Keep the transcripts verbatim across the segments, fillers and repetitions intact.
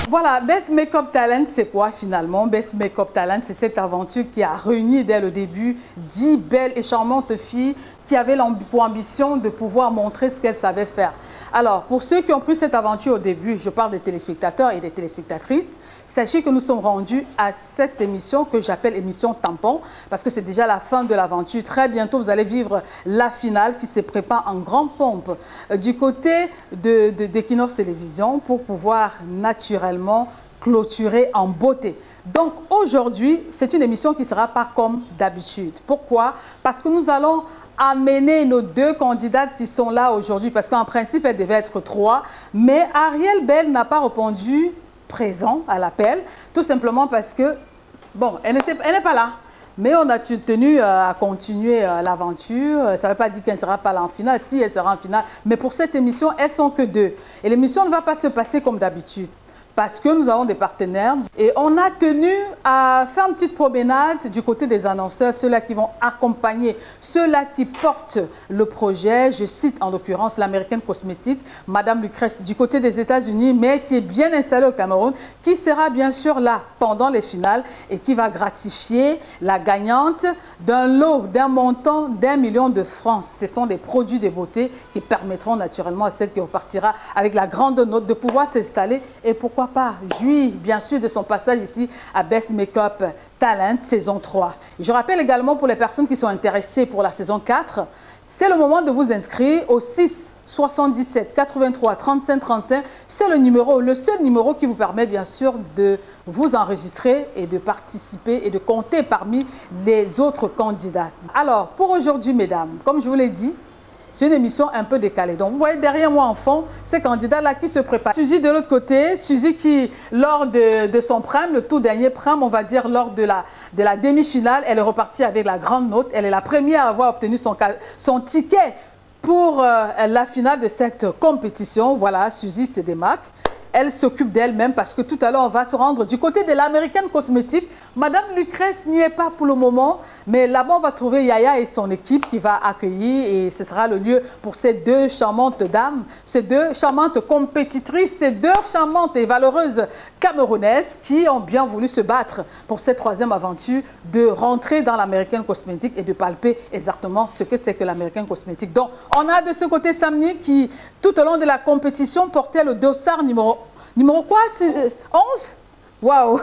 Voilà, Best Make-up Talent, c'est quoi finalement? Best Make-up Talent, c'est cette aventure qui a réuni dès le début dix belles et charmantes filles qui avaient pour ambition de pouvoir montrer ce qu'elles savaient faire. Alors, pour ceux qui ont pris cette aventure au début, je parle des téléspectateurs et des téléspectatrices, sachez que nous sommes rendus à cette émission que j'appelle émission tampon, parce que c'est déjà la fin de l'aventure. Très bientôt, vous allez vivre la finale qui se prépare en grande pompe du côté de, de, d'Equinox Télévision pour pouvoir naturellement clôturer en beauté. Donc aujourd'hui, c'est une émission qui ne sera pas comme d'habitude. Pourquoi? Parce que nous allons amener nos deux candidates qui sont là aujourd'hui, parce qu'en principe, elles devaient être trois, mais Ariel Bell n'a pas répondu présent à l'appel, tout simplement parce que, bon, elle n'est pas là. Mais on a tenu à continuer l'aventure. Ça ne veut pas dire qu'elle ne sera pas là en finale. Si, elle sera en finale. Mais pour cette émission, elles sont que deux. Et l'émission ne va pas se passer comme d'habitude, parce que nous avons des partenaires. Et on a tenu à faire une petite promenade du côté des annonceurs, ceux-là qui vont accompagner, ceux-là qui portent le projet. Je cite en l'occurrence l'américaine cosmétique, Madame Lucrèce, du côté des États-Unis, mais qui est bien installée au Cameroun, qui sera bien sûr là pendant les finales et qui va gratifier la gagnante d'un lot, d'un montant d'un million de francs. Ce sont des produits de beauté qui permettront naturellement à celle qui repartira avec la grande note de pouvoir s'installer et pourquoi pas jouir bien sûr de son passage ici à Best Make-up Talent saison trois. Je rappelle également pour les personnes qui sont intéressées pour la saison quatre, c'est le moment de vous inscrire au six soixante-dix-sept quatre-vingt-trois trente-cinq trente-cinq. C'est le numéro, le seul numéro qui vous permet bien sûr de vous enregistrer et de participer et de compter parmi les autres candidats. Alors pour aujourd'hui mesdames, comme je vous l'ai dit, c'est une émission un peu décalée. Donc, vous voyez derrière moi en fond, ces candidats-là qui se préparent. Suzy de l'autre côté, Suzy qui, lors de, de son prime, le tout dernier prime, on va dire lors de la, de la demi-finale, elle est repartie avec la grande note. Elle est la première à avoir obtenu son, son ticket pour euh, la finale de cette compétition. Voilà, Suzy se démarque. Elle s'occupe d'elle-même parce que tout à l'heure, on va se rendre du côté de l'américaine cosmétique. Madame Lucrèce n'y est pas pour le moment, mais là-bas, on va trouver Yaya et son équipe qui va accueillir et ce sera le lieu pour ces deux charmantes dames, ces deux charmantes compétitrices, ces deux charmantes et valeureuses camerounaises qui ont bien voulu se battre pour cette troisième aventure de rentrer dans l'américaine cosmétique et de palper exactement ce que c'est que l'américaine cosmétique. Donc, on a de ce côté Samni qui, tout au long de la compétition, portait le dossard numéro Numéro quoi? onze? Waouh!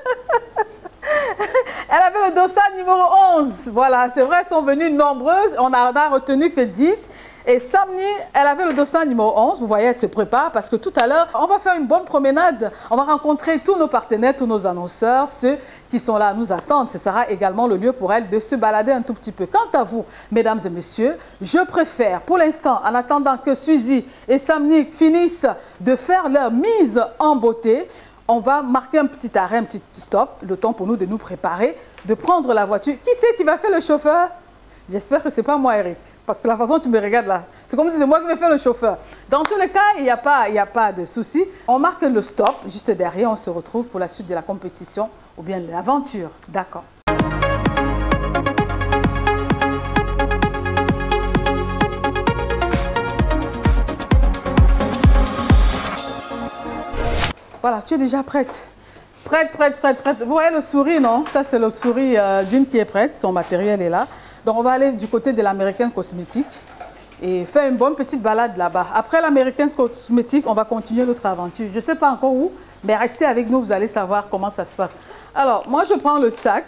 Elle avait le dossard numéro onze. Voilà, c'est vrai, elles sont venues nombreuses. On n'a retenu que dix. Et Samni, elle avait le dossard numéro onze. Vous voyez, elle se prépare parce que tout à l'heure, on va faire une bonne promenade. On va rencontrer tous nos partenaires, tous nos annonceurs, ceux qui sont là à nous attendre. Ce sera également le lieu pour elle de se balader un tout petit peu. Quant à vous, mesdames et messieurs, je préfère pour l'instant, en attendant que Suzy et Samni finissent de faire leur mise en beauté, on va marquer un petit arrêt, un petit stop, le temps pour nous de nous préparer, de prendre la voiture. Qui c'est qui va faire le chauffeur? J'espère que ce n'est pas moi, Eric, parce que la façon dont tu me regardes là, c'est comme si c'est moi qui vais faire le chauffeur. Dans tous les cas, il n'y a pas, il n'y a pas de souci. On marque le stop, juste derrière, on se retrouve pour la suite de la compétition ou bien de l'aventure. D'accord. Voilà, tu es déjà prête. Prête, prête, prête, prête. Vous voyez le sourire, non? Ça, c'est le sourire euh, d'une qui est prête. Son matériel est là. Donc, on va aller du côté de l'américaine cosmétique et faire une bonne petite balade là-bas. Après l'américaine cosmétique, on va continuer notre aventure. Je ne sais pas encore où, mais restez avec nous, vous allez savoir comment ça se passe. Alors, moi, je prends le sac.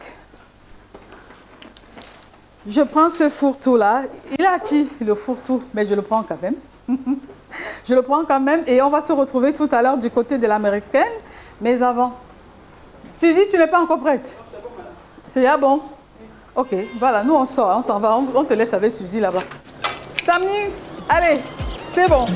Je prends ce fourre-tout-là. Il est à qui, le fourre-tout? Mais je le prends quand même. Je le prends quand même et on va se retrouver tout à l'heure du côté de l'américaine. Mais avant, Suzy, tu n'es pas encore prête? C'est ya bon? Ok, voilà, nous on sort, on s'en va, on, on te laisse avec Suzy là-bas. Samni, allez, c'est bon.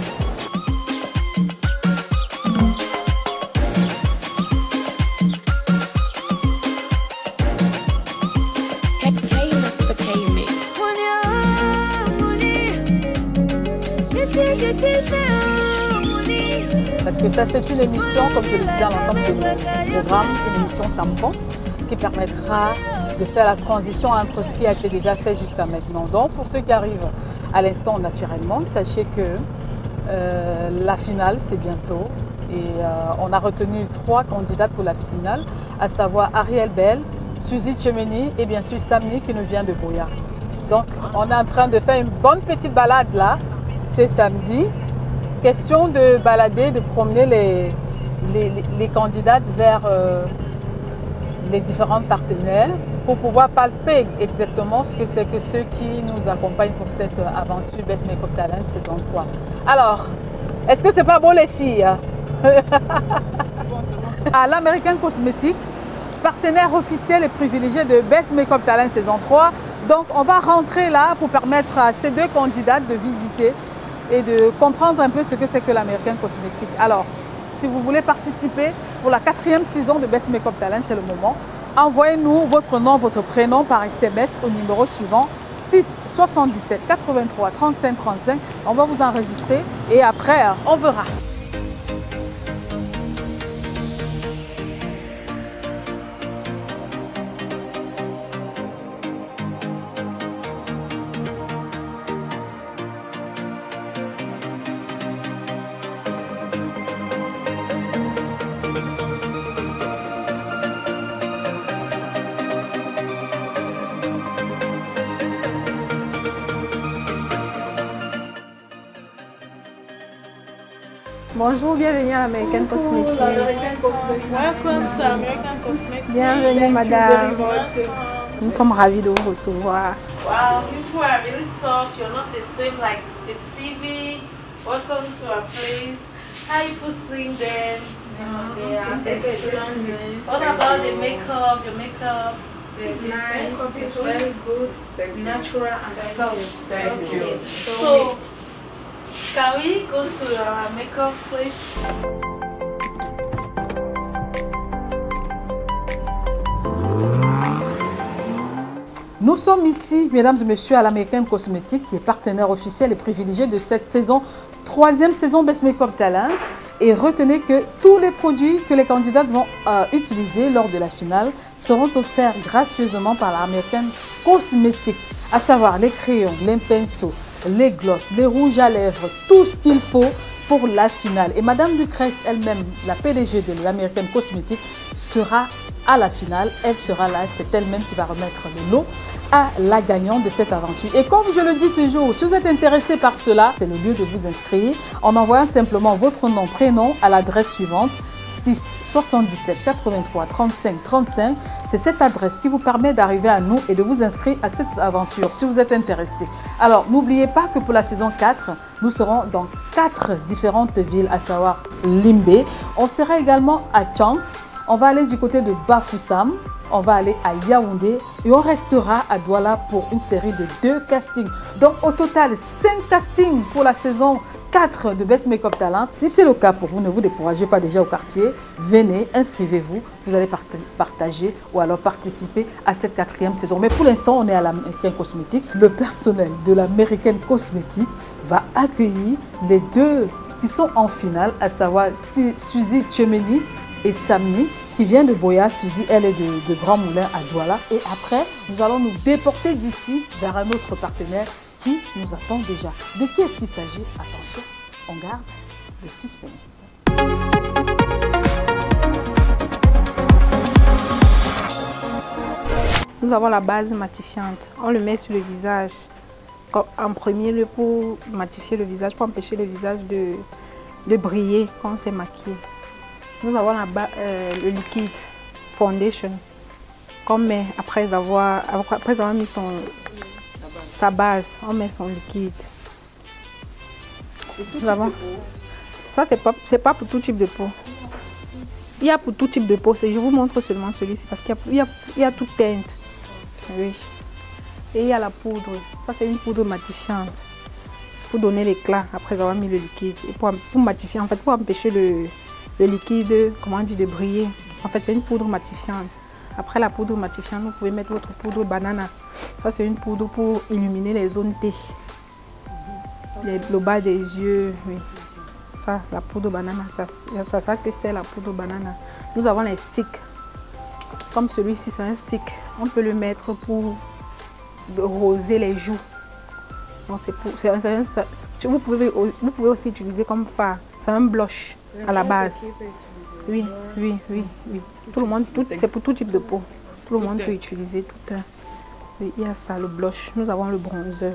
Parce que ça, c'est une émission, comme je le disais à l'entame de mon programme, une émission tampon qui permettra de faire la transition entre ce qui a été déjà fait jusqu'à maintenant. Donc, pour ceux qui arrivent à l'instant naturellement, sachez que euh, la finale, c'est bientôt. Et euh, on a retenu trois candidates pour la finale, à savoir Ariel Bell, Suzy Tchemeni et bien sûr Samni qui nous vient de Boya. Donc on est en train de faire une bonne petite balade là, ce samedi. Question de balader, de promener les, les, les, les candidates vers euh, les différents partenaires pour pouvoir palper exactement ce que c'est que ceux qui nous accompagnent pour cette aventure Best Makeup Talent saison trois. Alors, est-ce que c'est pas beau les filles? À l'American Cosmetics, partenaire officiel et privilégié de Best Makeup Talent saison trois. Donc on va rentrer là pour permettre à ces deux candidates de visiter et de comprendre un peu ce que c'est que l'American Cosmetics. Alors, si vous voulez participer pour la quatrième saison de Best Makeup Talent, c'est le moment. Envoyez-nous votre nom, votre prénom par S M S au numéro suivant six soixante-dix-sept quatre-vingt-trois trente-cinq trente-cinq. On va vous enregistrer et après, on verra. Bonjour, bienvenue à l'American Cosmetics. Welcome to American Cosmetics. Bienvenue, madame. Nous sommes ravis de vous recevoir. Wow, you are really soft. You're not the same like the T V. Welcome to our place. How you people seeing them? They are excellent. What about the makeup? Your makeups? The makeup is very good, natural and soft. Thank you. So, can we go to our makeup place? Nous sommes ici, mesdames et messieurs, à l'American Cosmetics, qui est partenaire officiel et privilégié de cette saison, troisième saison Best Makeup Talent. Et retenez que tous les produits que les candidates vont euh, utiliser lors de la finale seront offerts gracieusement par l'American Cosmetics, à savoir les crayons, les pinceaux, les glosses, les rouges à lèvres, tout ce qu'il faut pour la finale. Et Madame Lucrèce elle-même, la P D G de l'American Cosmetics, sera à la finale. Elle sera là, c'est elle-même qui va remettre le lot à la gagnante de cette aventure. Et comme je le dis toujours, si vous êtes intéressé par cela, c'est le lieu de vous inscrire en envoyant simplement votre nom, prénom à l'adresse suivante six soixante-dix-sept quatre-vingt-trois trente-cinq trente-cinq. C'est cette adresse qui vous permet d'arriver à nous et de vous inscrire à cette aventure si vous êtes intéressé. Alors n'oubliez pas que pour la saison quatre, nous serons dans quatre différentes villes, à savoir Limbe. On sera également à Chang. On va aller du côté de Bafoussam. On va aller à Yaoundé et on restera à Douala pour une série de deux castings. Donc au total, cinq castings pour la saison quatre de Best Makeup Talent. Si c'est le cas pour vous, ne vous découragez pas déjà au quartier. Venez, inscrivez-vous. Vous allez partager ou alors participer à cette quatrième saison. Mais pour l'instant, on est à l'American Cosmetics. Le personnel de l'American Cosmetics va accueillir les deux qui sont en finale, à savoir Suzy Tchemeni et Samni, qui vient de Boya. Suzy, elle est de, de Grand Moulin à Douala. Et après, nous allons nous déporter d'ici vers un autre partenaire qui nous attend déjà. De qui est-ce qu'il s'agit? Attention, on garde le suspense. Nous avons la base matifiante. On le met sur le visage en premier lieu pour matifier le visage, pour empêcher le visage de, de briller quand on s'est maquillé. Nous avons la euh, le liquide foundation qu'on met après avoir, après avoir mis son, sa base, on met son liquide. Nous avons, ça c'est pas, c'est pas pour tout type de peau. Il y a pour tout type de peau, je vous montre seulement celui-ci parce qu'il y, y, y a toute teinte. Oui. Et il y a la poudre, ça c'est une poudre matifiante pour donner l'éclat après avoir mis le liquide et pour, pour matifier, en fait pour empêcher le le liquide, comment on dit, de briller. En fait, c'est une poudre matifiante. Après la poudre matifiante, vous pouvez mettre votre poudre banana. Ça, c'est une poudre pour illuminer les zones T. Les, le bas des yeux, oui. Ça, la poudre banana, ça, ça, ça que c'est la poudre banana. Nous avons les sticks. Comme celui-ci, c'est un stick. On peut le mettre pour roser les joues. Donc, c'est pour, c'est, c'est, c'est, vous, pouvez, vous pouvez aussi utiliser comme fard. C'est un blush. à la base. Oui, oui, oui, oui. Tout le monde, c'est pour tout type de peau. Tout le monde peut utiliser tout. Oui, il y a ça, le blush. Nous avons le bronzer.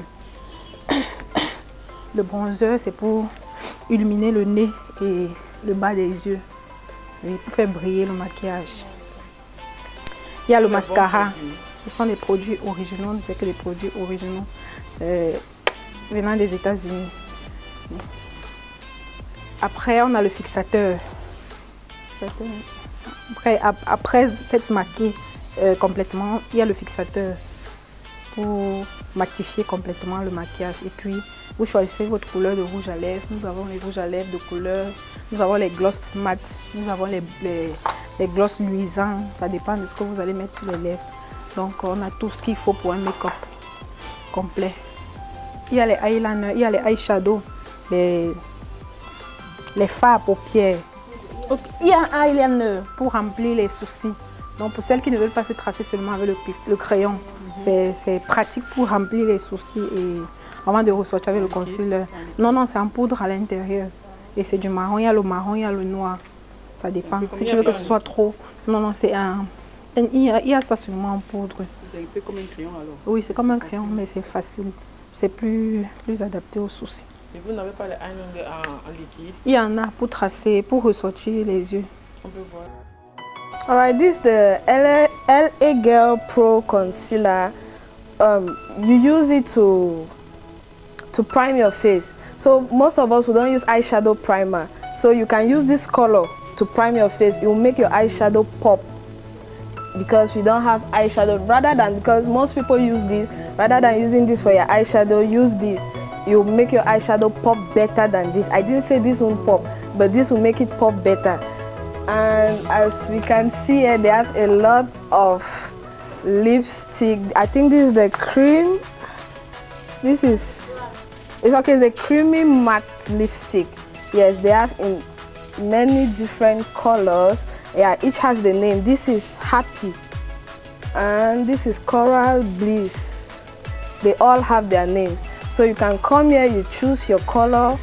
Le bronzer, c'est pour illuminer le nez et le bas des yeux. Oui, pour faire briller le maquillage. Il y a le mascara. Ce sont des produits originaux. On ne fait que des produits originaux euh, venant des États-Unis. Après, on a le fixateur. Après, après cette maquille euh, complètement, il y a le fixateur pour matifier complètement le maquillage. Et puis, vous choisissez votre couleur de rouge à lèvres. Nous avons les rouges à lèvres de couleur. Nous avons les gloss mat. Nous avons les, les, les gloss luisants. Ça dépend de ce que vous allez mettre sur les lèvres. Donc, on a tout ce qu'il faut pour un make-up complet. Il y a les eyeliners, il y a les eyeshadows, les, les fards à paupières. Donc, il y a un eyeliner pour remplir les sourcils. Donc, pour celles qui ne veulent pas se tracer seulement avec le, le crayon, mm-hmm. c'est pratique pour remplir les sourcils et avant de ressortir avec le concealer. Non, non, c'est en poudre à l'intérieur. Et c'est du marron, il y a le marron, il y a le noir. Ça dépend. Si tu veux que ce soit trop... Non, non, c'est un... Il y, a, il y a ça seulement en poudre. C'est un peu comme un crayon alors? Oui, c'est comme un crayon, mais c'est facile. C'est plus, plus adapté aux soucis. Et vous n'avez pas le eyeliner en, en liquide? Il y en a pour tracer, pour ressortir les yeux. On peut voir. Alright, this is the L A Girl Pro Concealer. Um, you use it to to prime your face. So most of us, we don't use eyeshadow primer. So you can use this color to prime your face. It will make your eyeshadow pop. Because we don't have eyeshadow, rather than, because most people use this, rather than using this for your eyeshadow, use this. It will make your eyeshadow pop better than this. I didn't say this won't pop, but this will make it pop better. And as we can see here, they have a lot of lipstick. I think this is the cream. This is, it's okay, it's a creamy matte lipstick. Yes, they have in many different colors. Yeah, each has the name. This is Happy and this is Coral Bliss. They all have their names. So you can come here, you choose your color,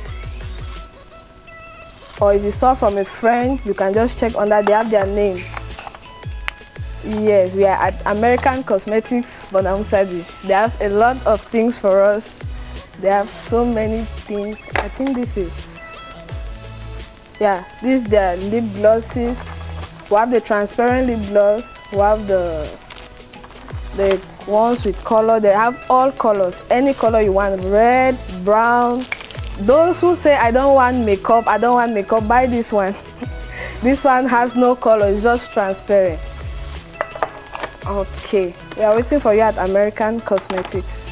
or if you saw from a friend, you can just check under, they have their names. Yes, we are at American Cosmetics Bonham Sabi. They have a lot of things for us. They have so many things. I think this is, yeah, these are lip glosses. We have the transparent lip gloss. We have the the ones with color. They have all colors, any color you want, red, brown. Those who say I don't want makeup, I don't want makeup, buy this one. This one has no color, it's just transparent. Okay, we are waiting for you at American Cosmetics.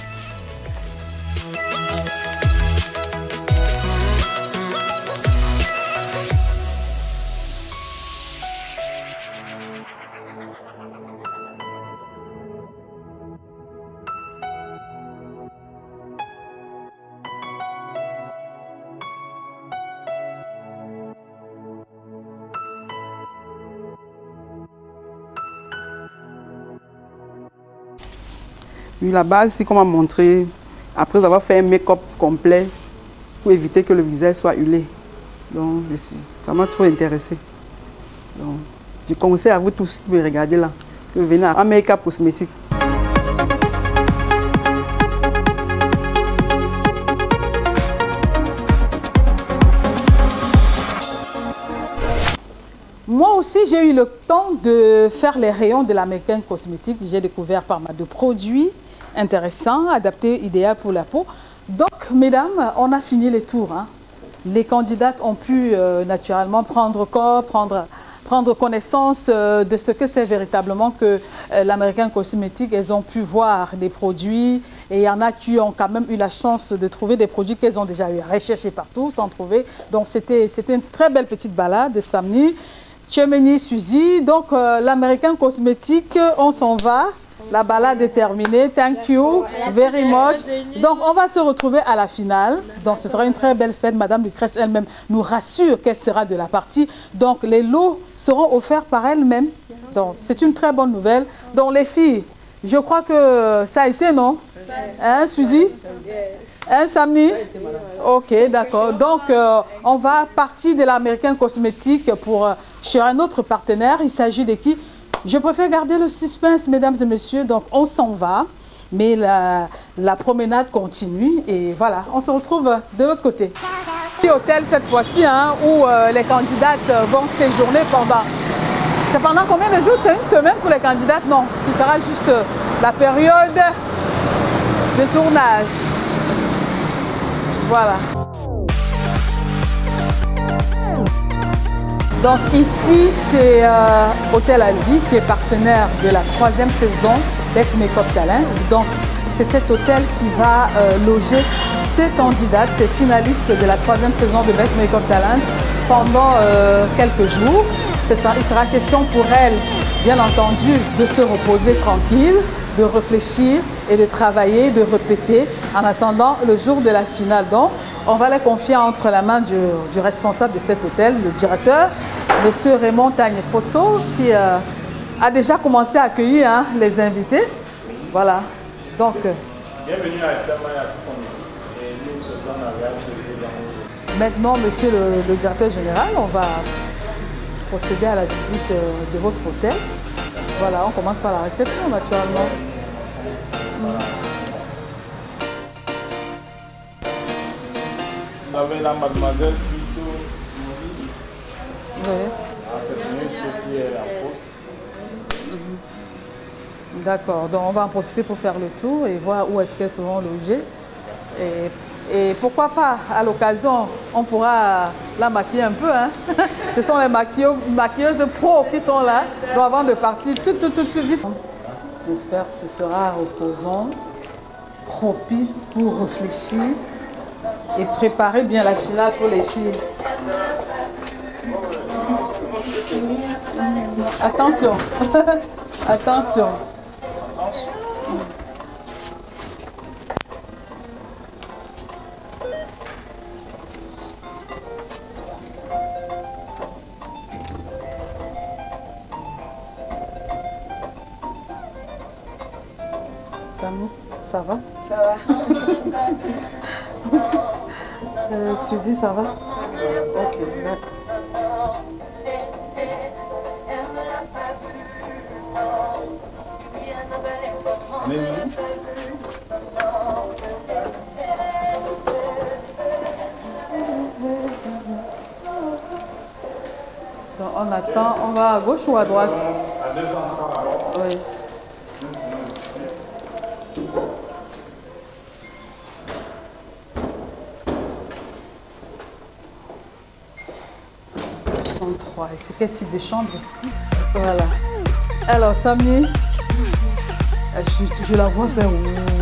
Oui, la base, c'est qu'on m'a montré, après avoir fait un make-up complet, pour éviter que le visage soit huilé. Donc, je suis, ça m'a trop intéressé. Donc, je conseille à vous tous qui me regardez là, que vous venez à Make-up Cosmétique. Moi aussi, j'ai eu le temps de faire les rayons de l'American Cosmétique. J'ai découvert pas mal de produits intéressants, adaptés, idéaux pour la peau. Donc, mesdames, on a fini les tours. Hein. Les candidates ont pu euh, naturellement prendre corps, prendre, prendre connaissance euh, de ce que c'est véritablement que euh, l'American Cosmétique. Elles ont pu voir des produits et il y en a qui ont quand même eu la chance de trouver des produits qu'elles ont déjà eu recherchés partout sans trouver. Donc, c'était une très belle petite balade de samedi. Tchemeni, Suzy, donc euh, l'American Cosmétique, on s'en va. La balade est terminée. Thank you very much. Donc, on va se retrouver à la finale. Donc, ce sera une très belle fête. Madame Lucrèce elle-même nous rassure qu'elle sera de la partie. Donc, les lots seront offerts par elle-même. Donc, c'est une très bonne nouvelle. Donc, les filles, je crois que ça a été, non? Hein, Suzy? Hein, Samy? Ok, d'accord. Donc, euh, on va partir de l'American Cosmetics pour euh, chez un autre partenaire. Il s'agit de qui? Je préfère garder le suspense, mesdames et messieurs. Donc, on s'en va. Mais la, la promenade continue. Et voilà, on se retrouve de l'autre côté. Hôtel cette fois-ci, hein, où euh, les candidates vont séjourner pendant... C'est pendant combien de jours? C'est une semaine pour les candidates? Non, ce sera juste la période de tournage. Voilà. Donc ici, c'est euh, Hôtel Alvi qui est partenaire de la troisième saison Best Makeup Talent. Donc c'est cet hôtel qui va euh, loger ces candidates, ces finalistes de la troisième saison de Best Makeup Talent pendant euh, quelques jours. Ça, il sera question pour elles, bien entendu, de se reposer tranquille, de réfléchir et de travailler, de répéter en attendant le jour de la finale. Donc, on va les confier entre la main du, du responsable de cet hôtel, le directeur, M. Raymond Tagne-Fotso, qui euh, a déjà commencé à accueillir hein, les invités. Voilà. Donc, euh, bienvenue à Estama et à tout son équipe. Et nous, ce plan a réalisé. Maintenant, monsieur le, le directeur général, on va procéder à la visite euh, de votre hôtel. Voilà, on commence par la réception naturellement. Vous avez la mademoiselle plutôt Oui. ah, cette ministre qui est la poste. D'accord, donc on va en profiter pour faire le tour et voir où est-ce qu'elles seront logées. Et, et pourquoi pas, à l'occasion, on pourra la maquiller un peu. Hein. Ce sont les maquilleuses, maquilleuses pros qui sont là. Donc avant de partir, tout, tout, tout, tout vite. J'espère que ce sera reposant, propice pour réfléchir et préparer bien la finale pour les filles. Attention, attention. Samy, ça va? Ça va. euh, Suzy, ça va? Ok, d'accord. Donc on attend, on va à gauche ou à droite? À deux cents. Oui. Et c'est quel type de chambre ici? Voilà. Alors, Samy, je, je la vois faire.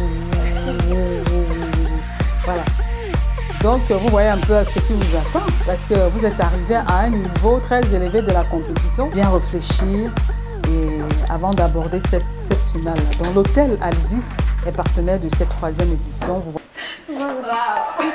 Voilà. Donc, vous voyez un peu ce qui vous attend parce que vous êtes arrivé à un niveau très élevé de la compétition. Bien réfléchir et avant d'aborder cette, cette finale. Donc, l'hôtel Alvi est partenaire de cette troisième édition. Vous voyez. Wow.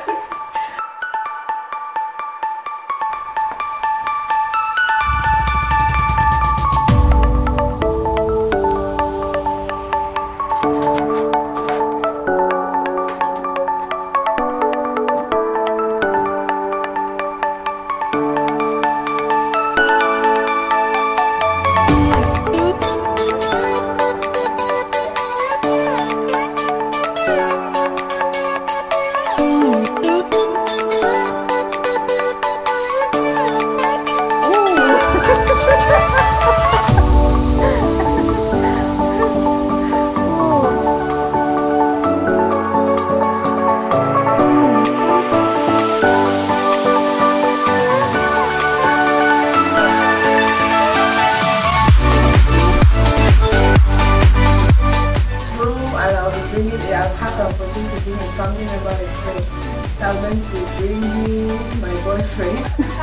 I'm going to bring you my boyfriend.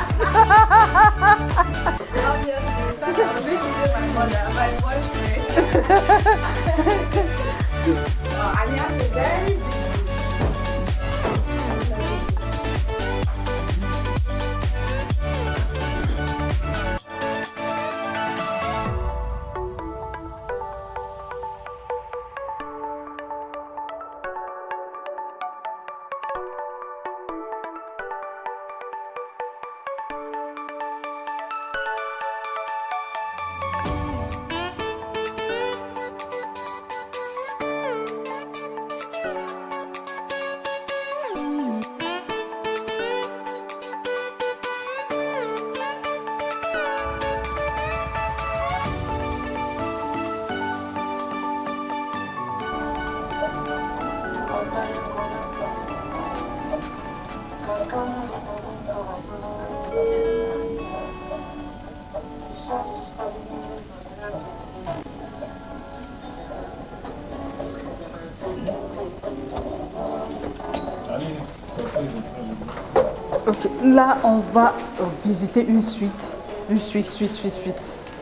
Obviously, I'm going to my mother, my boyfriend. uh, and he has a very big Ok, là, on va visiter une suite. Une suite, suite, suite, suite.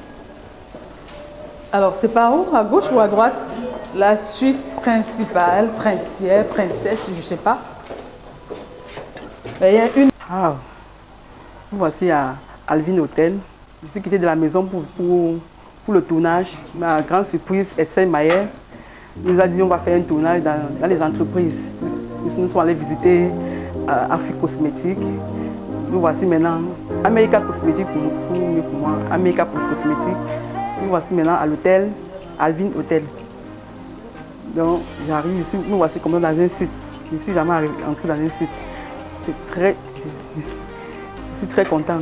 Alors, c'est par où? À gauche ou à droite? La suite principale, princière, princesse, je ne sais pas. Il y a une... Ah, voici à Alvin Hotel. Je suis quitté de la maison pour, pour, pour le tournage. Ma grande surprise, Estelle Mayer nous a dit on va faire un tournage dans, dans les entreprises. Nous sommes allés visiter euh, Afrique Cosmétique. Nous voici maintenant, America Cosmétique pour, pour, pour moi, America pour Cosmétique. Nous voici maintenant à l'hôtel, Alvin Hotel. Donc j'arrive ici, nous voici comme dans un suite. Je ne suis jamais entré dans un suite. Très, je, je suis très contente.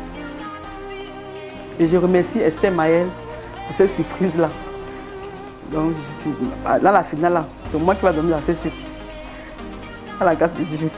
Et je remercie Esther Maël pour cette surprise-là. Donc, je suis, dans la finale, c'est moi qui va donner dans cette suite. À la grâce de Dieu.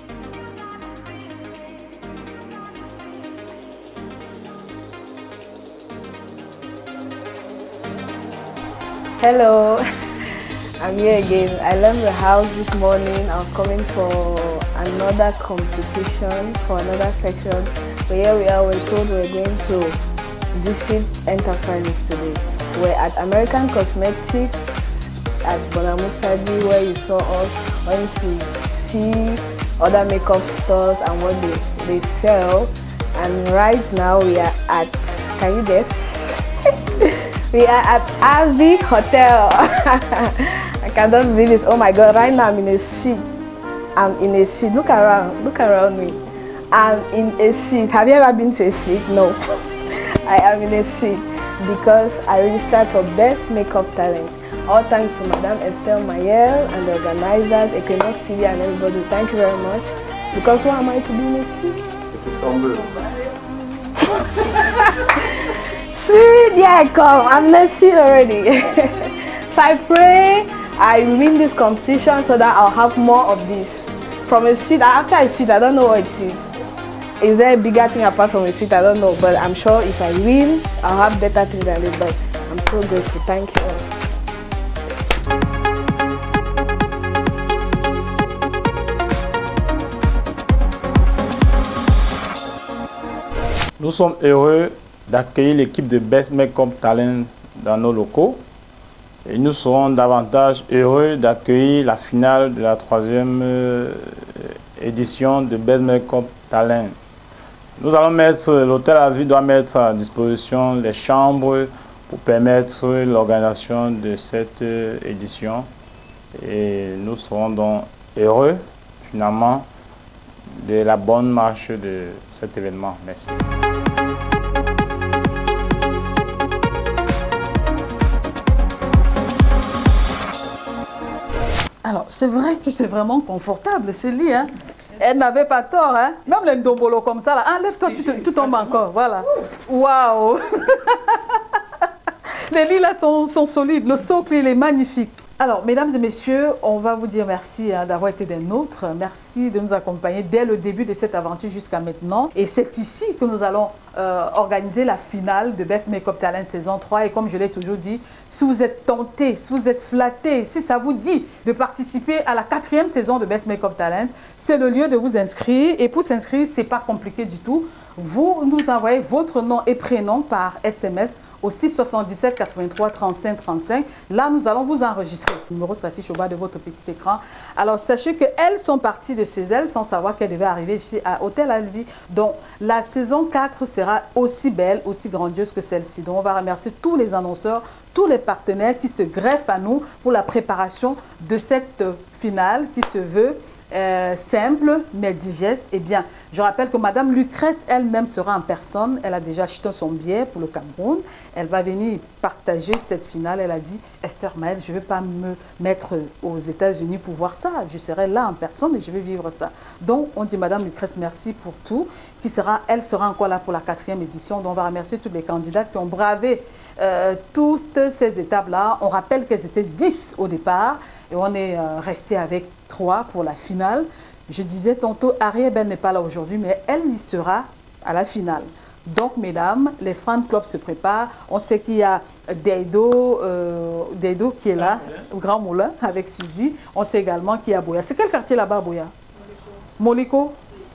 Hello, I'm here again. I left the house this morning. I'm coming for another competition, for another section. But here we are, we're told we're going to visit enterprises today. We're at American Cosmetics at Bonamusadi, where you saw us going to see other makeup stores and what they, they sell. And right now we are at, can you guess? We are at Alvin Hotel. I cannot believe this. Oh my God, right now I'm in a suite. I'm in a suite. Look around, look around me. I'm in a suite. Have you ever been to a suite? No. I am in a suite because I registered for Best Makeup Talent. All thanks to Madame Estelle Mayel and the organizers, Equinox T V and everybody. Thank you very much. Because who am I to be in a suite? See, there I come. I'm not seen already. So I pray I win this competition so that I'll have more of this. From a suite, after a suite, I don't know what it is. Is there a bigger thing apart from a suite? I don't know. But I'm sure if I win, I'll have better things than this. But I'm so grateful. Thank you all. Nous sommes heureux d'accueillir l'équipe de Best Makeup Talent dans nos locaux. Et nous serons davantage heureux d'accueillir la finale de la troisième euh, édition de Best Makeup Talent. Nous allons mettre, l'hôtel à vue doit mettre à disposition les chambres pour permettre l'organisation de cette euh, édition. Et nous serons donc heureux finalement de la bonne marche de cet événement. Merci. Alors, c'est vrai que c'est vraiment confortable, ce lit. Hein? Elle n'avait pas tort. Hein? Même les ndombolo comme ça, là. Ah, lève-toi, tu, tu tombes encore. Voilà. Waouh! Les lits là sont, sont solides. Le socle, il est magnifique. Alors, mesdames et messieurs, on va vous dire merci hein, d'avoir été des nôtres. Merci de nous accompagner dès le début de cette aventure jusqu'à maintenant. Et c'est ici que nous allons euh, organiser la finale de Best Makeup Talent saison trois. Et comme je l'ai toujours dit, si vous êtes tenté, si vous êtes flatté, si ça vous dit de participer à la quatrième saison de Best Makeup Talent, c'est le lieu de vous inscrire. Et pour s'inscrire, ce n'est pas compliqué du tout. Vous nous envoyez votre nom et prénom par S M S au six soixante-dix-sept quatre-vingt-trois trente-cinq trente-cinq. Là, nous allons vous enregistrer. Le numéro s'affiche au bas de votre petit écran. Alors, sachez qu'elles sont parties de chez elles sans savoir qu'elles devaient arriver ici à Hôtel Alvi. Donc, la saison quatre sera aussi belle, aussi grandiose que celle-ci. Donc, on va remercier tous les annonceurs, tous les partenaires qui se greffent à nous pour la préparation de cette finale qui se veut Euh, simple mais digeste. Et bien, je rappelle que Madame Lucrèce elle-même sera en personne. Elle a déjà acheté son billet pour le Cameroun. Elle va venir partager cette finale. Elle a dit, Esther Maël, je ne vais pas me mettre aux États-Unis pour voir ça. Je serai là en personne et je vais vivre ça. Donc, on dit Madame Lucrèce, merci pour tout. Qui sera, elle sera encore là pour la quatrième édition. Donc, on va remercier tous les candidats qui ont bravé euh, toutes ces étapes-là. On rappelle qu'elles étaient dix au départ. Et on est euh, resté avec trois pour la finale. Je disais tantôt, Ariel Ben n'est pas là aujourd'hui, mais elle y sera à la finale. Donc, mesdames, les fan clubs se préparent. On sait qu'il y a Deido, euh, Deido qui est là, au Grand Moulin, avec Suzy. On sait également qu'il y a Boya. C'est quel quartier là-bas, Boya? Moliko.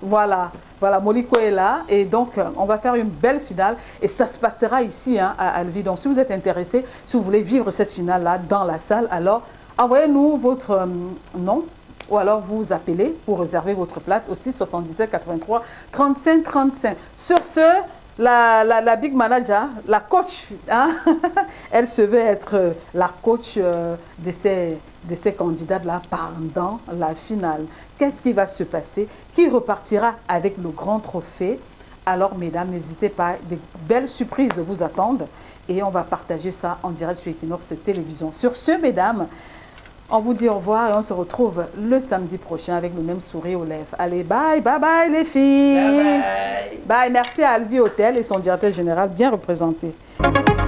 Voilà, voilà, Moliko est là et donc euh, on va faire une belle finale et ça se passera ici hein, à Alvi. Donc si vous êtes intéressé, si vous voulez vivre cette finale-là dans la salle, alors envoyez-nous votre euh, nom ou alors vous appelez pour réserver votre place au six soixante-dix-sept quatre-vingt-trois trente-cinq trente-cinq. Sur ce, la, la, la big manager, la coach, hein, elle se veut être la coach euh, de ces, de ces candidats-là pendant la finale. Qu'est-ce qui va se passer? Qui repartira avec le grand trophée? Alors, mesdames, n'hésitez pas, des belles surprises vous attendent et on va partager ça en direct sur Equinox Télévision. Sur ce, mesdames, on vous dit au revoir et on se retrouve le samedi prochain avec le même sourire aux lèvres. Allez, bye, bye, bye les filles. Bye, bye. Bye, merci à Alvi Hotel et son directeur général bien représenté.